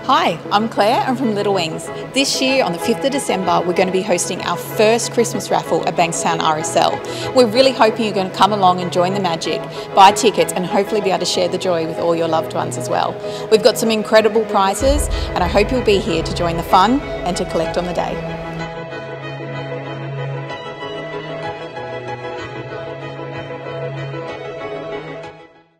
Hi, I'm Claire. I'm from Little Wings. This year, on the 5th of December, we're going to be hosting our first Christmas raffle at Bankstown RSL. We're really hoping you're going to come along and join the magic, buy tickets, and hopefully be able to share the joy with all your loved ones as well. We've got some incredible prizes, and I hope you'll be here to join the fun and to collect on the day.